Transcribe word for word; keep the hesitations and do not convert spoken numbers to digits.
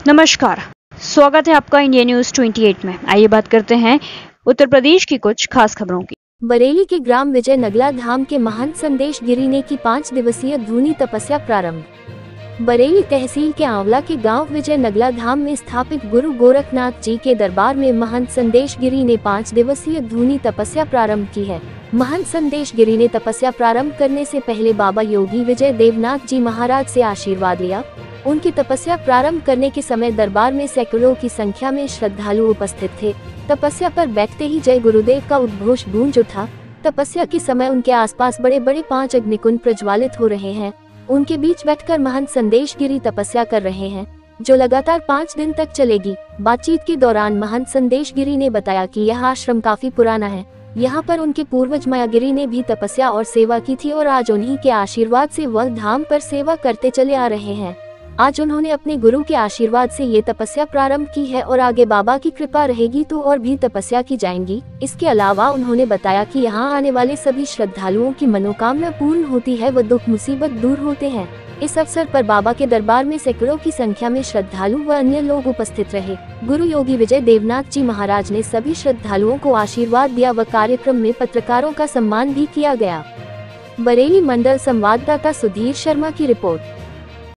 नमस्कार, स्वागत है आपका इंडिया न्यूज अट्ठाईस में। आइए बात करते हैं उत्तर प्रदेश की कुछ खास खबरों की। बरेली के ग्राम विजय नगला धाम के महंत संदेश गिरी ने की पाँच दिवसीय धूनी तपस्या प्रारंभ। बरेली तहसील के आंवला के गांव विजय नगला धाम में स्थापित गुरु गोरखनाथ जी के दरबार में महंत संदेश गिरी ने पाँच दिवसीय धूनी तपस्या प्रारंभ की है। महंत संदेश गिरी ने तपस्या प्रारंभ करने से पहले बाबा योगी विजय देवनाथ जी महाराज से आशीर्वाद लिया। उनकी तपस्या प्रारंभ करने के समय दरबार में सैकड़ों की संख्या में श्रद्धालु उपस्थित थे। तपस्या पर बैठते ही जय गुरुदेव का उद्घोष गूंज उठा। तपस्या के समय उनके आसपास बड़े बड़े पांच अग्निकुंड प्रज्वालित हो रहे हैं। उनके बीच बैठकर महंत संदेश गिरी तपस्या कर रहे हैं, जो लगातार पाँच दिन तक चलेगी। बातचीत के दौरान महंत संदेश गिरी ने बताया कि यह आश्रम काफी पुराना है। यहाँ पर उनके पूर्वज मायागिरी ने भी तपस्या और सेवा की थी और आज उन्हीं के आशीर्वाद से वह धाम पर सेवा करते चले आ रहे हैं। आज उन्होंने अपने गुरु के आशीर्वाद से ये तपस्या प्रारंभ की है और आगे बाबा की कृपा रहेगी तो और भी तपस्या की जाएंगी। इसके अलावा उन्होंने बताया कि यहाँ आने वाले सभी श्रद्धालुओं की मनोकामना पूर्ण होती है व दुख मुसीबत दूर होते हैं। इस अवसर पर बाबा के दरबार में सैकड़ों की संख्या में श्रद्धालु व अन्य लोग उपस्थित रहे। गुरु योगी विजय देवनाथ जी महाराज ने सभी श्रद्धालुओं को आशीर्वाद दिया व कार्यक्रम में पत्रकारों का सम्मान भी किया गया। बरेली मंडल संवाददाता सुधीर शर्मा की रिपोर्ट।